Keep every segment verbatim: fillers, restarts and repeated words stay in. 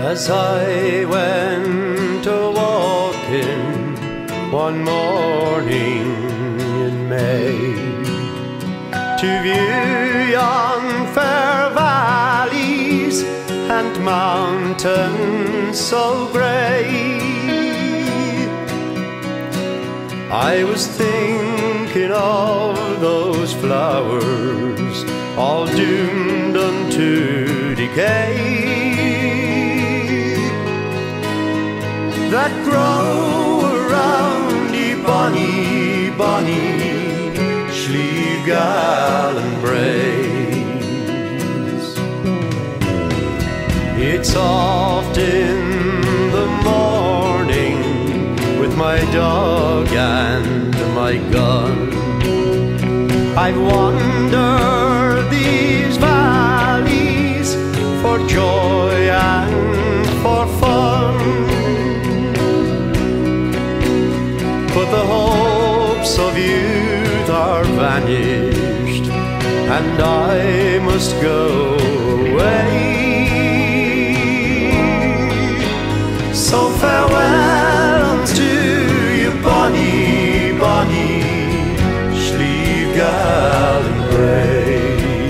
As I went a-walking one morning in May, to view yon fair valleys and mountains so grey, I was thinking of those flowers all doomed unto decay, that grow around ye bonny, bonny Slieve Gallion braes. It's oft in the morning with my dog and my gun, I've wandered these valleys for joy and for fun, but the hopes of youth are vanished and I must go away. So farewell unto you bonny, bonny Slieve Gallion braes.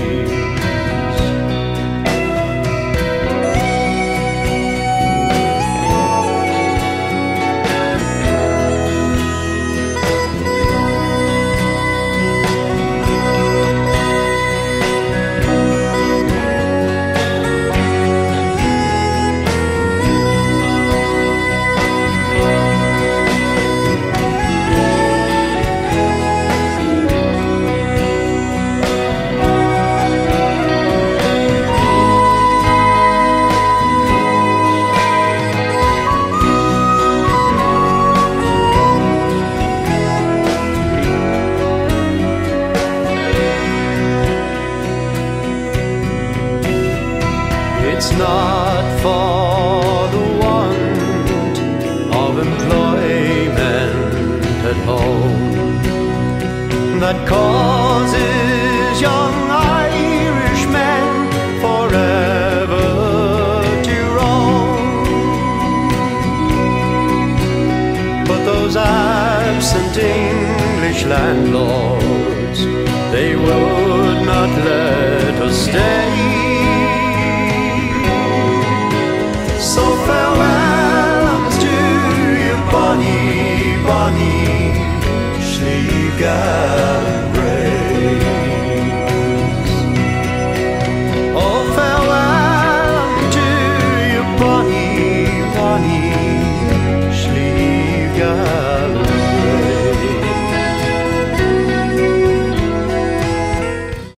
It's not for the want of employment at home that causes young Irishmen forever to roam, but those absent English landlords, they would not let us stay. So farewell unto you bonny, bonny Slieve Gallion.